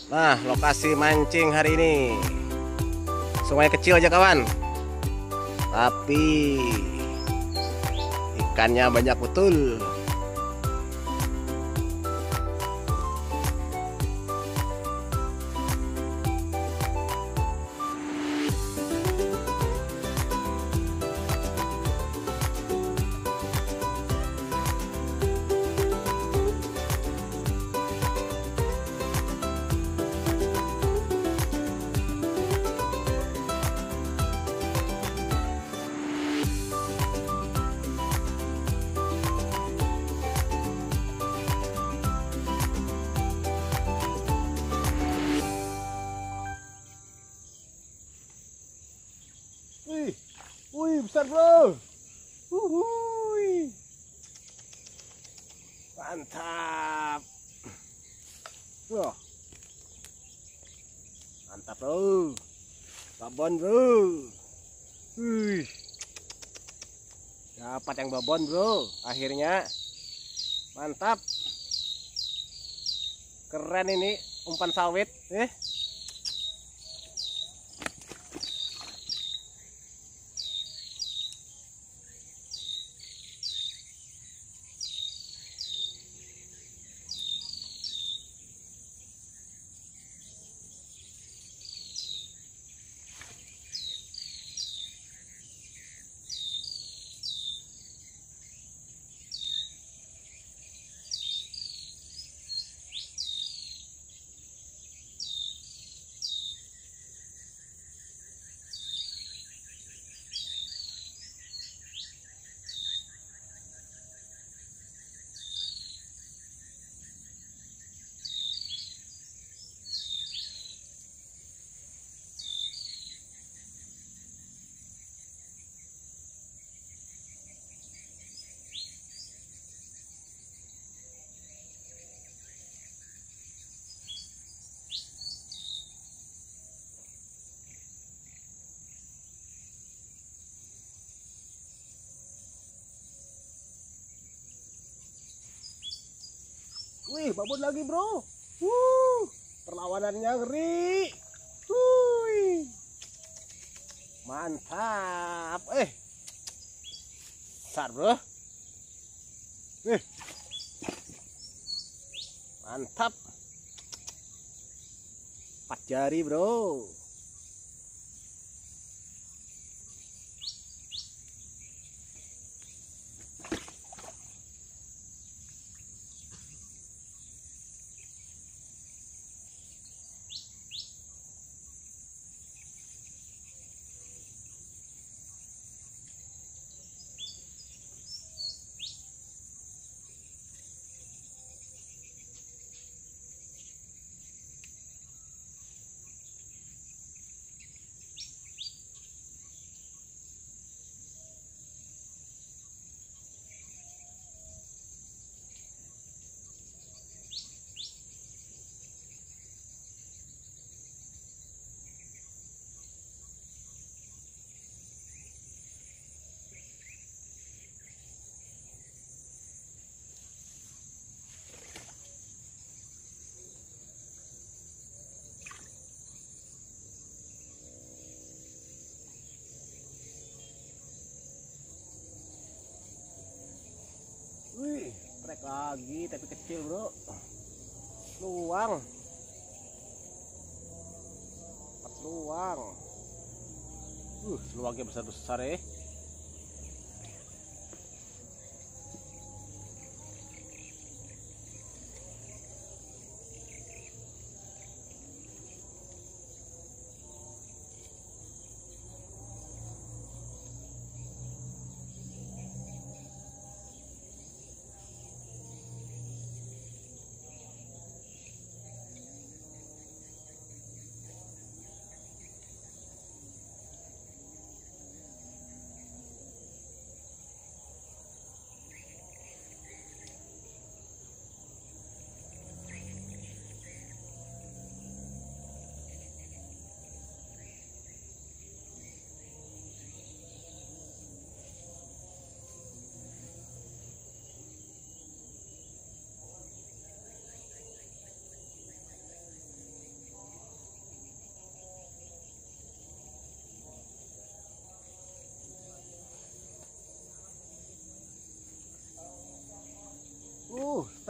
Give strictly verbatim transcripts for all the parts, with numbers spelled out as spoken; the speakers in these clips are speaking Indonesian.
Nah, lokasi mancing hari ini sungai kecil aja kawan, tapi ikannya banyak betul. Wih, wih besar bro. Uhuy. Mantap. Wah. Mantap bro. Babon bro. Wih. Dapat yang babon bro. Akhirnya. Mantap. Keren ini umpan sawit. Eh. Wih, babon lagi bro. Wuh, perlawanannya ngeri. Wuih, mantap. Eh, besar bro. Eh, mantap. Empat jari bro. Wih, trek lagi tapi kecil bro. Luang. Empat luang. Uh, luangnya besar-besar ya.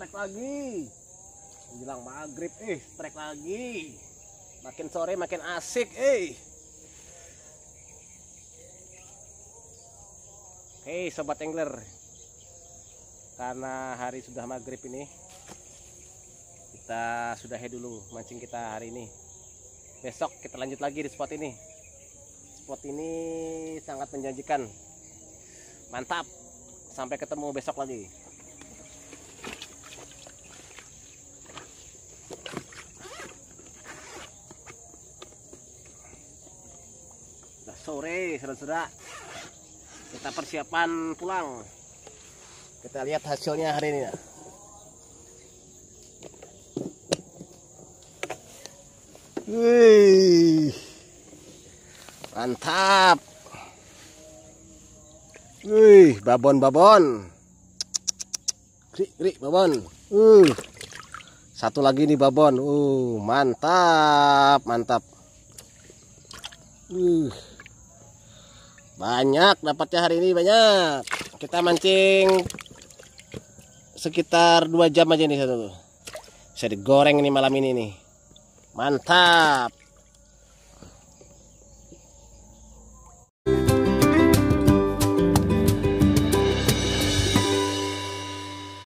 strike lagi. Menjelang maghrib, eh, strike lagi. Makin sore makin asik, eh. Oke, sobat angler. Karena hari sudah maghrib ini, kita sudahi dulu mancing kita hari ini. Besok kita lanjut lagi di spot ini. Spot ini sangat menjanjikan. Mantap. Sampai ketemu besok lagi. Udah sore, saudara-saudara. Kita persiapan pulang. Kita lihat hasilnya hari ini. Wih, mantap. Wih, babon-babon. Krik, krik, babon. Uh, satu lagi nih babon. Uh, mantap, mantap. Uh, banyak dapatnya hari ini, banyak. Kita mancing sekitar dua jam aja nih satu. Bisa digoreng ini malam ini nih. Mantap.